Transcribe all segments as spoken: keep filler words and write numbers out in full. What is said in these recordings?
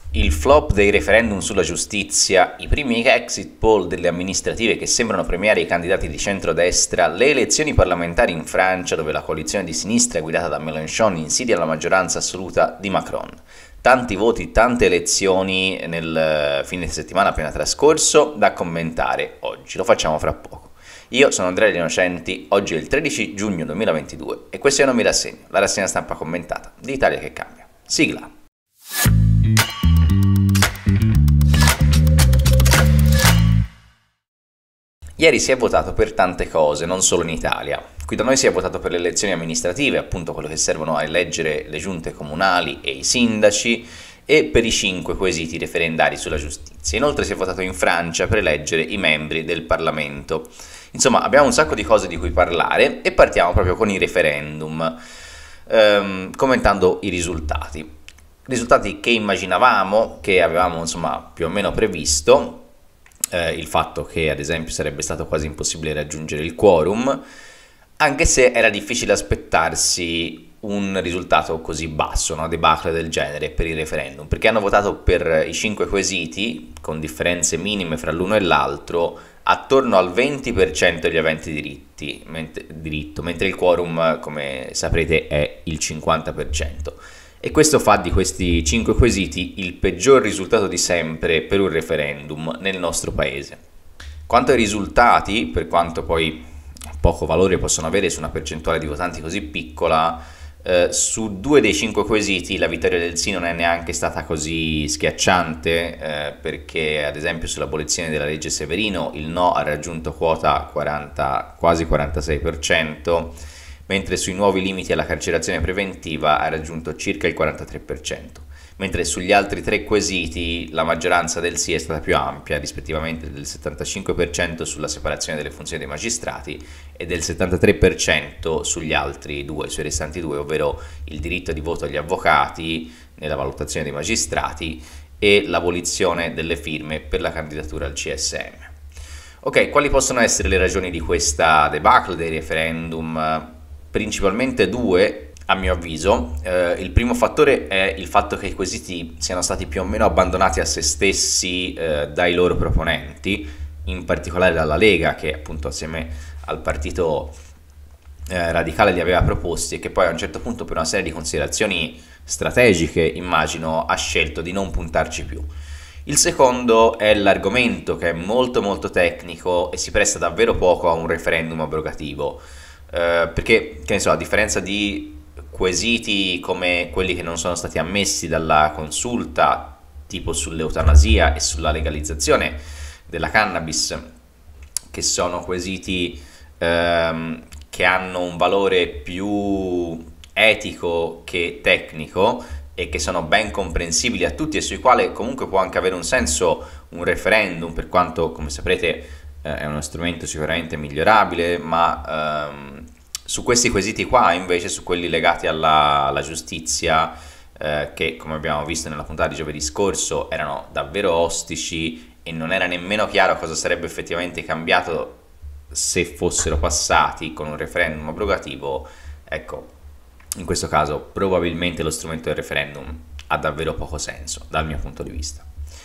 Il flop dei referendum sulla giustizia, i primi exit poll delle amministrative che sembrano premiare i candidati di centrodestra, le elezioni parlamentari in Francia dove la coalizione di sinistra guidata da Mélenchon insidia la maggioranza assoluta di Macron. Tanti voti, tante elezioni nel fine settimana appena trascorso da commentare oggi, lo facciamo fra poco. Io sono Andrea Innocenti, oggi è il tredici giugno duemilaventidue e questo è Non mi rassegno, la rassegna stampa commentata di Italia che cambia. Sigla! Ieri si è votato per tante cose, non solo in Italia. Qui da noi si è votato per le elezioni amministrative, appunto quello che servono a eleggere le giunte comunali e i sindaci, e per i cinque quesiti referendari sulla giustizia. Inoltre si è votato in Francia per eleggere i membri del Parlamento. Insomma, abbiamo un sacco di cose di cui parlare e partiamo proprio con i referendum, ehm, commentando i risultati. Risultati che immaginavamo, che avevamo insomma più o meno previsto. Eh, il fatto che ad esempio sarebbe stato quasi impossibile raggiungere il quorum, anche se era difficile aspettarsi un risultato così basso, una debacle del genere per il referendum, perché hanno votato per i cinque quesiti, con differenze minime fra l'uno e l'altro, attorno al venti per cento degli aventi diritti, mentre, diritto, mentre il quorum, come saprete, è il cinquanta per cento. E questo fa di questi cinque quesiti il peggior risultato di sempre per un referendum nel nostro paese. Quanto ai risultati, per quanto poi poco valore possono avere su una percentuale di votanti così piccola, eh, su due dei cinque quesiti la vittoria del sì non è neanche stata così schiacciante, eh, perché ad esempio sull'abolizione della legge Severino il no ha raggiunto quota quaranta, quasi quarantasei per cento, mentre sui nuovi limiti alla carcerazione preventiva ha raggiunto circa il quarantatré per cento, mentre sugli altri tre quesiti la maggioranza del sì è stata più ampia, rispettivamente del settantacinque per cento sulla separazione delle funzioni dei magistrati e del settantatré per cento sugli altri due, sui restanti due, ovvero il diritto di voto agli avvocati nella valutazione dei magistrati e l'abolizione delle firme per la candidatura al C S M. Ok, quali possono essere le ragioni di questa debacle dei referendum? Principalmente due, a mio avviso. Eh, il primo fattore è il fatto che i quesiti siano stati più o meno abbandonati a se stessi eh, dai loro proponenti, in particolare dalla Lega, che appunto assieme al partito eh, radicale li aveva proposti e che poi a un certo punto per una serie di considerazioni strategiche, immagino, ha scelto di non puntarci più. Il secondo è l'argomento, che è molto molto tecnico e si presta davvero poco a un referendum abrogativo. Uh, perché, che ne so, a differenza di quesiti come quelli che non sono stati ammessi dalla consulta, tipo sull'eutanasia e sulla legalizzazione della cannabis, che sono quesiti uh, che hanno un valore più etico che tecnico e che sono ben comprensibili a tutti e sui quali comunque può anche avere un senso un referendum, per quanto, come saprete, è uno strumento sicuramente migliorabile, ma ehm, su questi quesiti qua, invece, su quelli legati alla, alla giustizia, eh, che come abbiamo visto nella puntata di giovedì scorso erano davvero ostici e non era nemmeno chiaro cosa sarebbe effettivamente cambiato se fossero passati con un referendum abrogativo, ecco, in questo caso probabilmente lo strumento del referendum ha davvero poco senso dal mio punto di vista.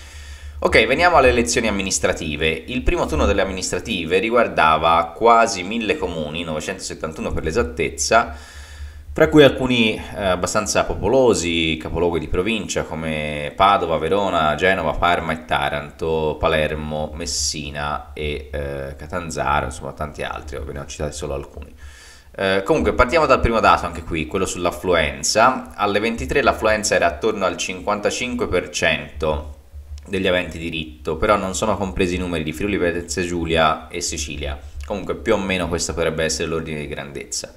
Ok, veniamo alle elezioni amministrative. Il primo turno delle amministrative riguardava quasi mille comuni, novecentosettantuno per l'esattezza, fra cui alcuni eh, abbastanza popolosi, capoluoghi di provincia come Padova, Verona, Genova, Parma e Taranto, Palermo, Messina e eh, Catanzaro, insomma tanti altri, ve ne ho citati solo alcuni. Eh, comunque partiamo dal primo dato, anche qui, quello sull'affluenza. Alle ventitré l'affluenza era attorno al cinquantacinque per cento degli aventi diritto, però non sono compresi i numeri di Friuli Venezia Giulia e Sicilia. Comunque più o meno questo potrebbe essere l'ordine di grandezza.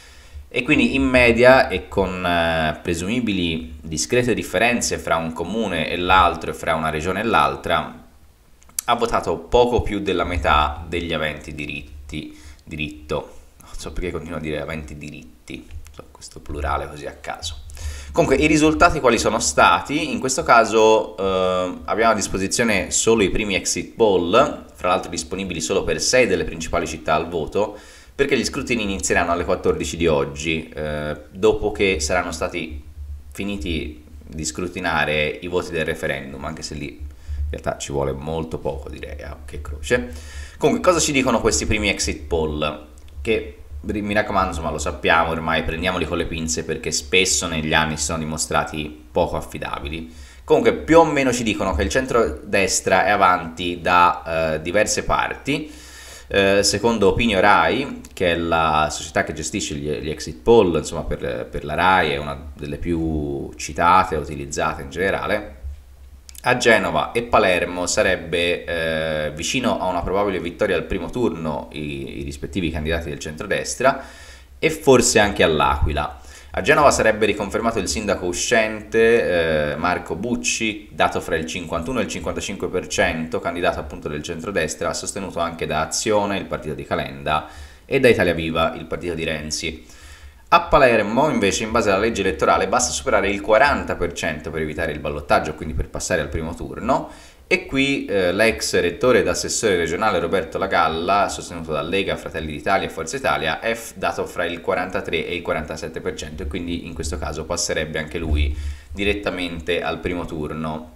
E quindi in media e con eh, presumibili discrete differenze fra un comune e l'altro e fra una regione e l'altra, ha votato poco più della metà degli aventi diritti, diritto. Non so perché continuo a dire aventi diritti, so, questo plurale così a caso. Comunque i risultati quali sono stati? In questo caso eh, abbiamo a disposizione solo i primi exit poll, fra l'altro disponibili solo per sei delle principali città al voto, perché gli scrutini inizieranno alle quattordici di oggi, eh, dopo che saranno stati finiti di scrutinare i voti del referendum, anche se lì in realtà ci vuole molto poco, direi, ah, che croce. Comunque, cosa ci dicono questi primi exit poll? Che, mi raccomando, insomma, lo sappiamo ormai, prendiamoli con le pinze perché spesso negli anni si sono dimostrati poco affidabili. Comunque, più o meno ci dicono che il centrodestra è avanti da eh, diverse parti. Eh, secondo Opinio Rai, che è la società che gestisce gli, gli exit poll, insomma, per, per la Rai è una delle più citate e utilizzate in generale, a Genova e Palermo sarebbe eh, vicino a una probabile vittoria al primo turno i, i rispettivi candidati del centrodestra, e forse anche all'Aquila. A Genova sarebbe riconfermato il sindaco uscente eh, Marco Bucci, dato fra il cinquantuno e il cinquantacinque per cento, candidato appunto del centrodestra, sostenuto anche da Azione, il partito di Calenda, e da Italia Viva, il partito di Renzi. A Palermo, invece, in base alla legge elettorale, basta superare il quaranta per cento per evitare il ballottaggio, quindi per passare al primo turno, e qui eh, l'ex rettore ed assessore regionale Roberto Lagalla, sostenuto da Lega, Fratelli d'Italia e Forza Italia, è dato fra il quarantatré e il quarantasette per cento, e quindi in questo caso passerebbe anche lui direttamente al primo turno.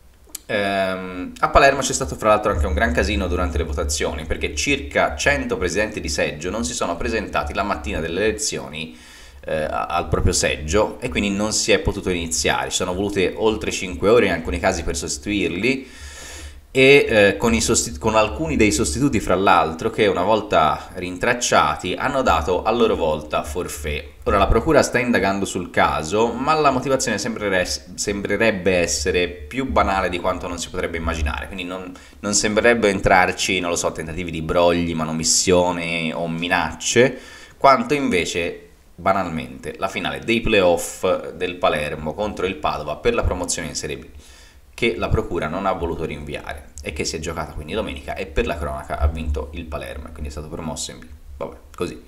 Ehm, a Palermo c'è stato fra l'altro anche un gran casino durante le votazioni, perché circa cento presidenti di seggio non si sono presentati la mattina delle elezioni eh, al proprio seggio, e quindi non si è potuto iniziare. Ci sono volute oltre cinque ore in alcuni casi per sostituirli, e eh, con, i sostitu- con alcuni dei sostituti, fra l'altro, che una volta rintracciati hanno dato a loro volta forfait. Ora la procura sta indagando sul caso, ma la motivazione sembrere- sembrerebbe essere più banale di quanto non si potrebbe immaginare, quindi non, non sembrerebbe entrarci, non lo so, tentativi di brogli, manomissione o minacce, quanto invece banalmente la finale dei playoff del Palermo contro il Padova per la promozione in Serie B, che la procura non ha voluto rinviare e che si è giocata quindi domenica, e per la cronaca ha vinto il Palermo e quindi è stato promosso in B. Vabbè, così.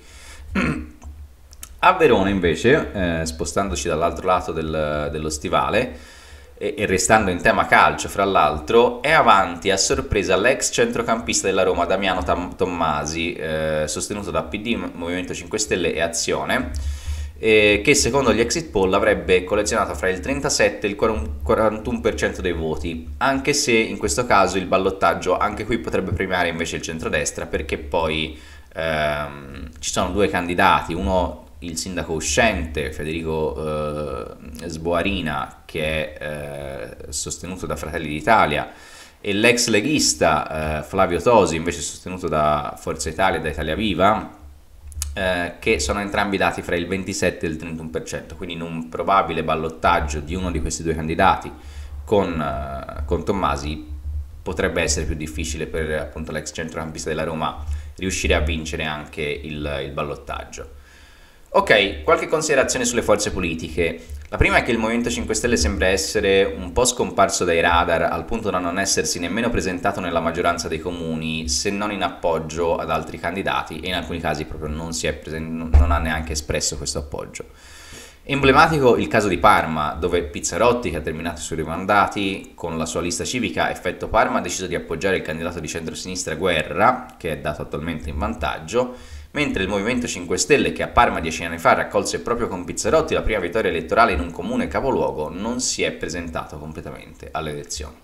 A Verona invece, eh, spostandoci dall'altro lato del, dello stivale e, e restando in tema calcio, fra l'altro, è avanti a sorpresa l'ex centrocampista della Roma Damiano Tam- Tommasi, eh, sostenuto da P D, Movimento cinque Stelle e Azione, eh, che secondo gli exit poll avrebbe collezionato fra il trentasette e il quarantuno per cento dei voti, anche se in questo caso il ballottaggio anche qui potrebbe premiare invece il centrodestra, perché poi ehm, ci sono due candidati, uno il sindaco uscente Federico eh, Sboarina, che è eh, sostenuto da Fratelli d'Italia, e l'ex leghista eh, Flavio Tosi, invece sostenuto da Forza Italia e da Italia Viva, eh, che sono entrambi dati fra il ventisette e il trentuno per cento, quindi in un probabile ballottaggio di uno di questi due candidati con, eh, con Tommasi potrebbe essere più difficile per appunto l'ex centrocampista della Roma riuscire a vincere anche il, il ballottaggio. Ok, qualche considerazione sulle forze politiche. La prima è che il Movimento cinque Stelle sembra essere un po' scomparso dai radar, al punto da non essersi nemmeno presentato nella maggioranza dei comuni, se non in appoggio ad altri candidati, e in alcuni casi proprio non, si è presen- non ha neanche espresso questo appoggio. Emblematico il caso di Parma, dove Pizzarotti, che ha terminato i suoi rimandati, con la sua lista civica Effetto Parma ha deciso di appoggiare il candidato di centrosinistra Guerra, che è dato attualmente in vantaggio, mentre il Movimento cinque Stelle, che a Parma dieci anni fa raccolse proprio con Pizzarotti la prima vittoria elettorale in un comune capoluogo, non si è presentato completamente alle elezioni.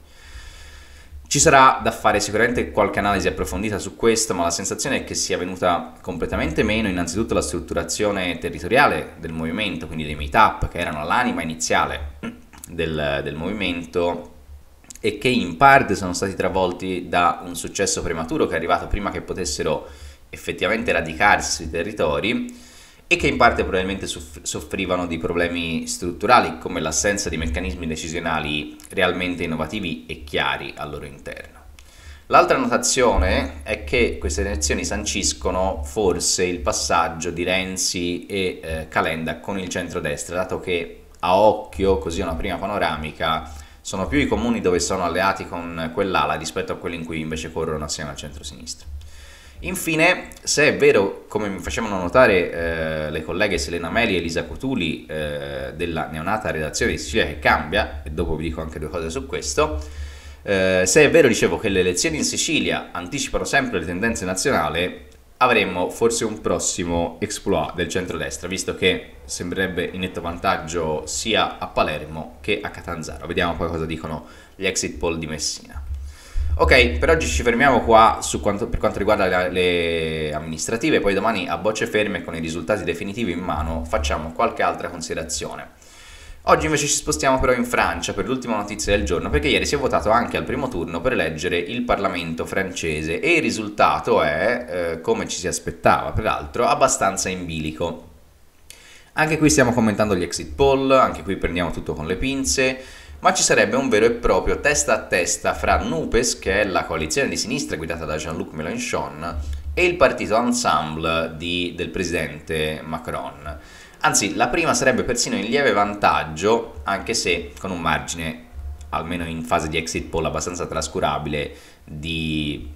Ci sarà da fare sicuramente qualche analisi approfondita su questo, ma la sensazione è che sia venuta completamente meno innanzitutto la strutturazione territoriale del movimento, quindi dei meet-up, che erano l'anima iniziale del, del movimento, e che in parte sono stati travolti da un successo prematuro che è arrivato prima che potessero effettivamente radicarsi sui territori, e che in parte probabilmente soffrivano di problemi strutturali come l'assenza di meccanismi decisionali realmente innovativi e chiari al loro interno. L'altra notazione è che queste elezioni sanciscono forse il passaggio di Renzi e eh, Calenda con il centrodestra, dato che a occhio, così una prima panoramica, sono più i comuni dove sono alleati con quell'ala rispetto a quelli in cui invece corrono assieme al centrosinistra. Infine, se è vero, come mi facevano notare eh, le colleghe Selena Meli e Elisa Cutuli eh, della neonata redazione di Sicilia che cambia, e dopo vi dico anche due cose su questo, eh, se è vero, dicevo, che le elezioni in Sicilia anticipano sempre le tendenze nazionali, avremmo forse un prossimo exploit del centrodestra, visto che sembrerebbe in netto vantaggio sia a Palermo che a Catanzaro. Vediamo poi cosa dicono gli exit poll di Messina. Ok, per oggi ci fermiamo qua su quanto, per quanto riguarda le, le amministrative, poi domani a bocce ferme con i risultati definitivi in mano facciamo qualche altra considerazione. Oggi invece ci spostiamo però in Francia per l'ultima notizia del giorno, perché ieri si è votato anche al primo turno per eleggere il Parlamento francese e il risultato è, eh, come ci si aspettava peraltro, abbastanza in bilico. Anche qui stiamo commentando gli exit poll, anche qui prendiamo tutto con le pinze, ma ci sarebbe un vero e proprio testa a testa fra NUPES, che è la coalizione di sinistra guidata da Jean-Luc Mélenchon, e il partito Ensemble di, del presidente Macron. Anzi, la prima sarebbe persino in lieve vantaggio, anche se con un margine, almeno in fase di exit poll, abbastanza trascurabile, di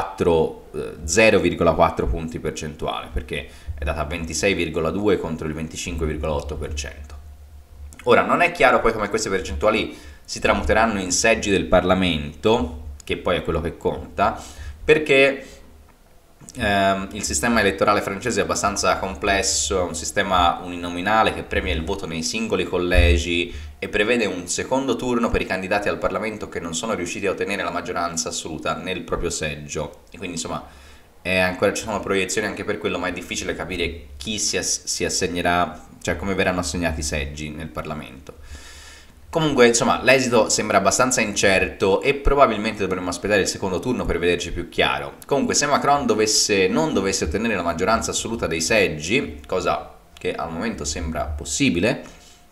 zero virgola quattro punti percentuali, perché è data ventisei virgola due contro il venticinque virgola otto per cento. Ora, non è chiaro poi come queste percentuali si tramuteranno in seggi del Parlamento, che poi è quello che conta, perché ehm, il sistema elettorale francese è abbastanza complesso, è un sistema uninominale che premia il voto nei singoli collegi e prevede un secondo turno per i candidati al Parlamento che non sono riusciti a ottenere la maggioranza assoluta nel proprio seggio. E quindi insomma è ancora, ci sono proiezioni anche per quello, ma è difficile capire chi si, ass- si assegnerà, cioè come verranno assegnati i seggi nel Parlamento. Comunque, insomma, l'esito sembra abbastanza incerto e probabilmente dovremmo aspettare il secondo turno per vederci più chiaro. Comunque, se Macron dovesse, non dovesse ottenere la maggioranza assoluta dei seggi, cosa che al momento sembra possibile,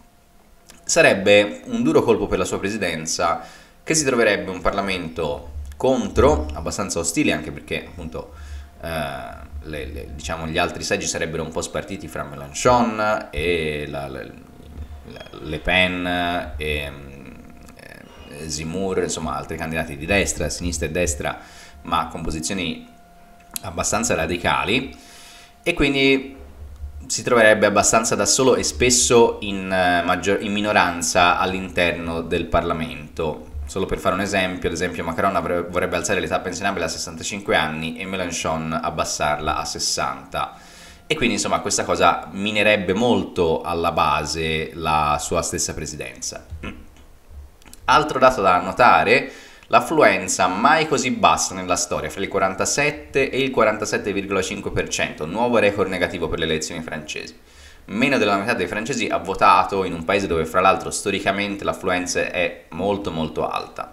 sarebbe un duro colpo per la sua presidenza, che si troverebbe un Parlamento contro, abbastanza ostile, anche perché appunto eh, le, le, diciamo, gli altri seggi sarebbero un po' spartiti fra Mélenchon e la, la, Le Pen e eh, Zemmour, insomma altri candidati di destra, sinistra e destra, ma con posizioni abbastanza radicali, e quindi si troverebbe abbastanza da solo e spesso in, maggior, in minoranza all'interno del Parlamento. Solo per fare un esempio, ad esempio Macron avrebbe, vorrebbe alzare l'età pensionabile a sessantacinque anni e Mélenchon abbassarla a sessanta. E quindi insomma questa cosa minerebbe molto alla base la sua stessa presidenza. Altro dato da notare, l'affluenza mai così bassa nella storia, fra il quarantasette e il quarantasette virgola cinque per cento, nuovo record negativo per le elezioni francesi. Meno della metà dei francesi ha votato in un paese dove fra l'altro storicamente l'affluenza è molto molto alta.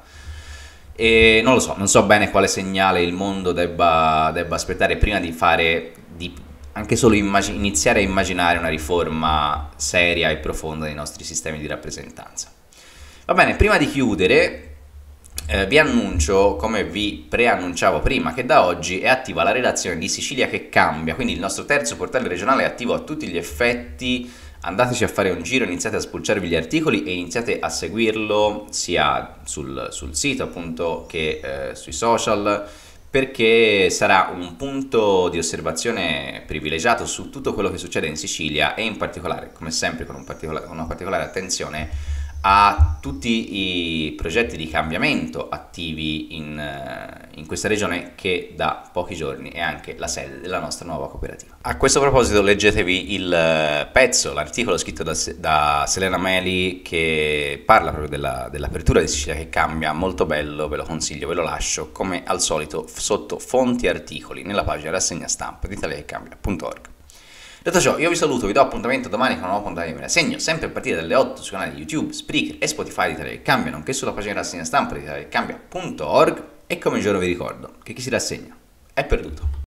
E non lo so, non so bene quale segnale il mondo debba, debba aspettare prima di fare, di anche solo immag- iniziare a immaginare una riforma seria e profonda dei nostri sistemi di rappresentanza. Va bene, prima di chiudere eh, vi annuncio, come vi preannunciavo prima, che da oggi è attiva la redazione di Sicilia che cambia, quindi il nostro terzo portale regionale è attivo a tutti gli effetti. Andateci a fare un giro, iniziate a spulciarvi gli articoli e iniziate a seguirlo sia sul, sul sito appunto che eh, sui social, perché sarà un punto di osservazione privilegiato su tutto quello che succede in Sicilia e in particolare, come sempre, con, un particola- con una particolare attenzione a tutti i progetti di cambiamento attivi in, in questa regione, che da pochi giorni è anche la sede della nostra nuova cooperativa. A questo proposito leggetevi il pezzo, l'articolo scritto da, da Selena Meli, che parla proprio della, dell'apertura di Sicilia che cambia, molto bello, ve lo consiglio, ve lo lascio come al solito sotto fonti e articoli nella pagina rassegna stampa di italia che cambia punto org. Detto ciò, io vi saluto, vi do appuntamento domani con una nuova puntata di Me la segno, sempre a partire dalle otto sui canali YouTube, Spreaker e Spotify di Italia che cambia, nonché sulla pagina rassegna stampa di italia che cambia punto org, e come giorno vi ricordo che chi si rassegna è perduto.